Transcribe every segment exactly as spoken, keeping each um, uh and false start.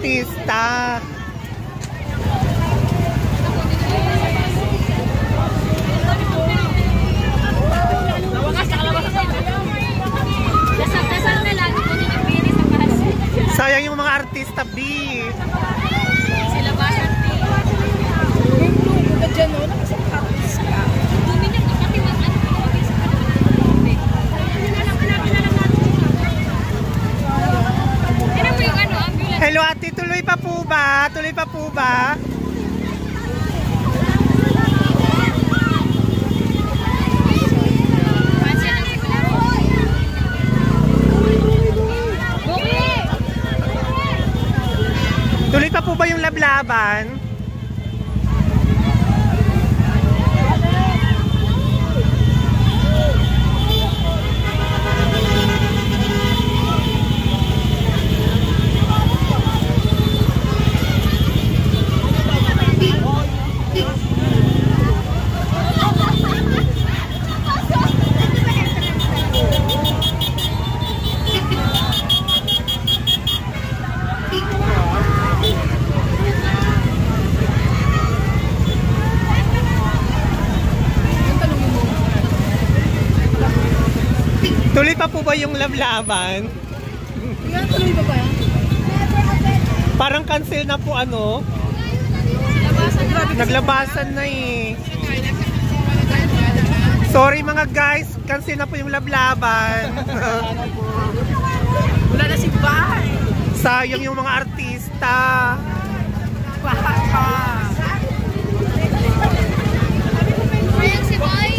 artista. Sayang yung mga artista, B. Sila ba sa B? Yung dyan, no? Nakasapapis ka. Dumi niya, pati mga ano, pati sa kanila. Ano mo yung ano, ambulance? Hello, ate. Tuloy pa po ba? Tuloy pa po ba? Tuloy pa po ba yung lablaban? Tuloy pa po ba yung lablaban? Tuloy pa ba yan? Parang cancel na po ano? Naglabasan na eh. Sorry mga guys, cancel na po yung lablaban. Wala na si Bay. Sayang yung mga artista. Baka. Sayang si Bay.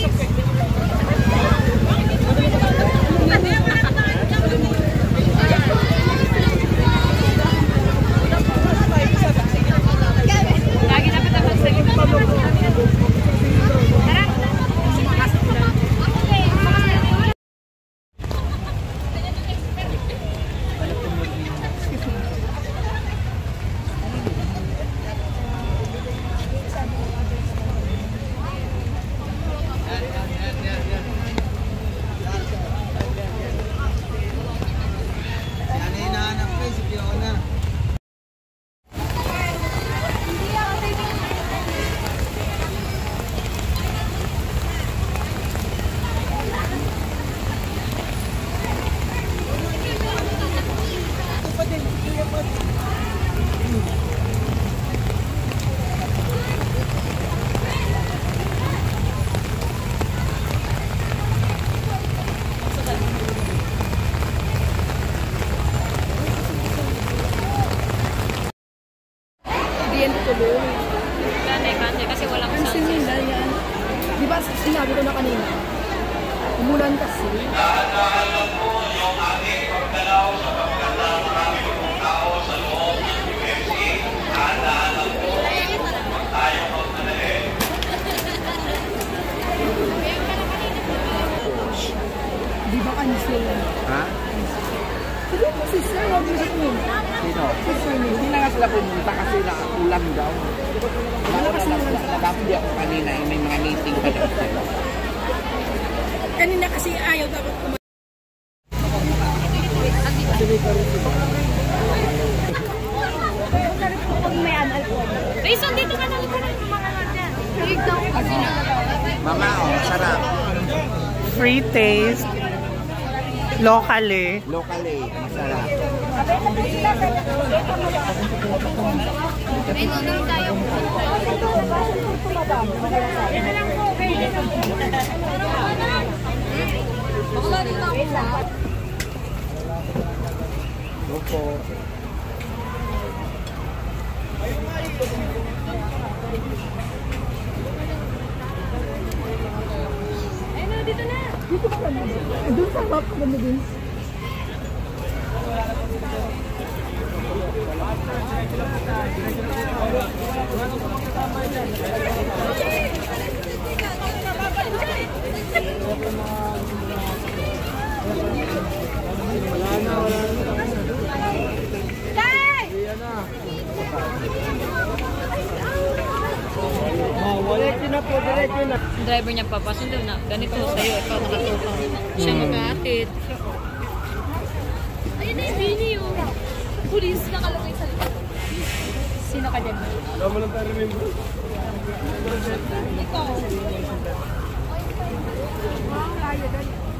Kanay-kanay kasi walang sunset. Di ba sinabi ko na kanina? Umulan kasi. Di ba cancel? Ha? Hindi mo si Sir, wag mo siya pumunta. Sino? Si Sir Nick. Hindi na nga sila pumunta kasi nakakulang daw. Wala kasi naman. Nagapili ako kanina, eh, may mga meeting pa daw sila. Kanina kasi ayaw dapat kumain. Pag may alcohol. Rayson, dito ka na lang yung mga natin. Mama, oh, sarap. Free taste. Locally. Locally, masarap. May nunong tayo. Yan na lang po. Bakla rin ako sa. Opo. Ayun na, dito na. Dito ba kami? Doon sa map ko kami din. Yung driver niya papasundo na ganito sa'yo, ikaw nakatupang siya mag-aakit. Ayun na yung Vinny, yung pulis nakalagay sa likod. Sino ka dyan? Ikaw. Wow, layo doon.